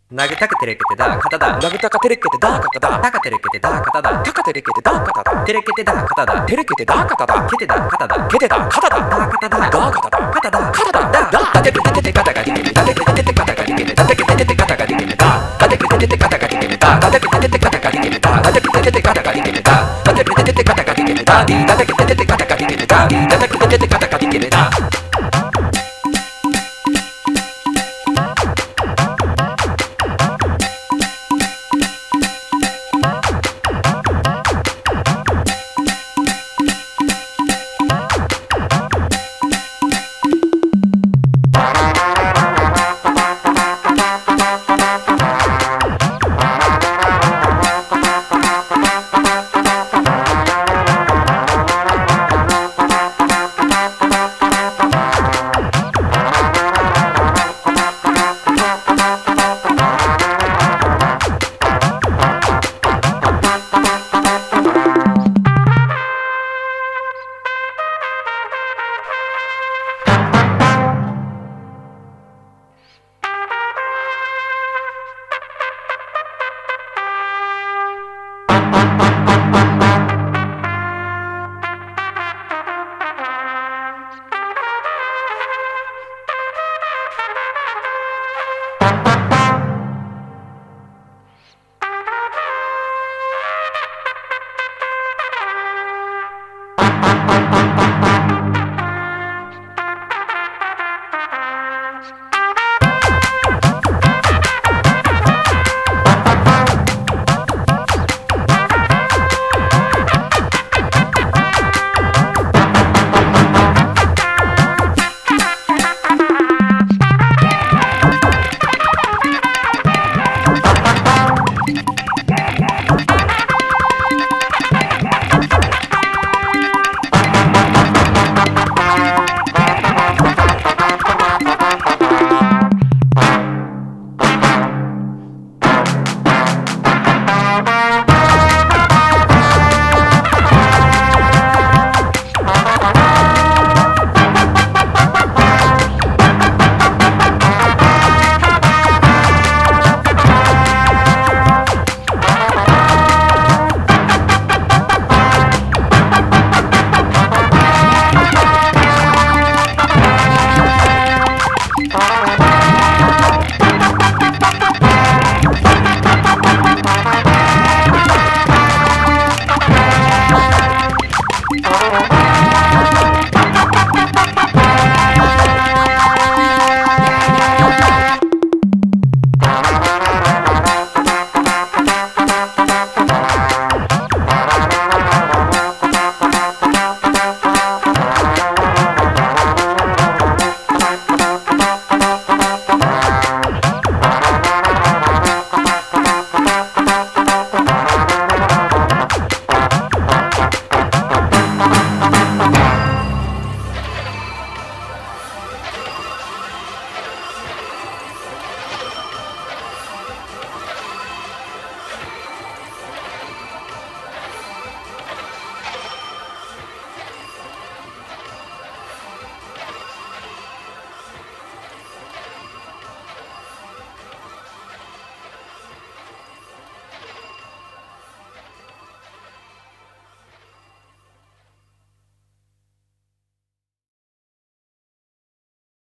投げたくてれけてだ肩だ投げたかてれけてだ肩だたかてれけてだ肩だたかてれけてだ肩だてれけてだ肩だてれけてだ肩だけてだ肩だけてだ肩だだ肩だだ肩だ肩だ肩だだだてけてて肩がりけてだてけてて肩がりけてだてけてて肩がりけてだだてけてて肩がりけてだだてけてて肩がりけてだだてけてて肩がりけてだだてけてて肩がりけてだだてけてて肩がりけてだだてけてて肩がりけてだ